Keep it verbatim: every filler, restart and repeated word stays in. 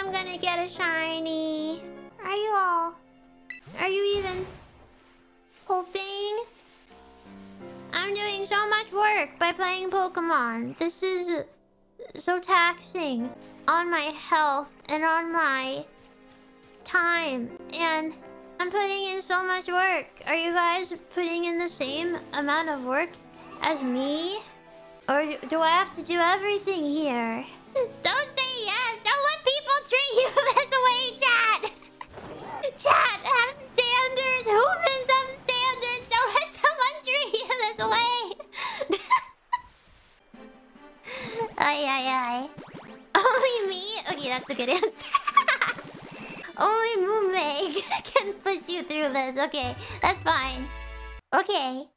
I'm gonna get a shiny. Are you all... Are you even... hoping? I'm doing so much work by playing Pokemon. This is so taxing on my health and on my time. And I'm putting in so much work. Are you guys putting in the same amount of work as me? Or do I have to do everything here? Don't say yes! Don't let people treat you this way, chat! Chat, have standards! Humans have standards! Don't let someone treat you this way! Ay, ay, ay. Only me? Okay, that's a good answer. Only Mumei can push you through this. Okay, that's fine. Okay.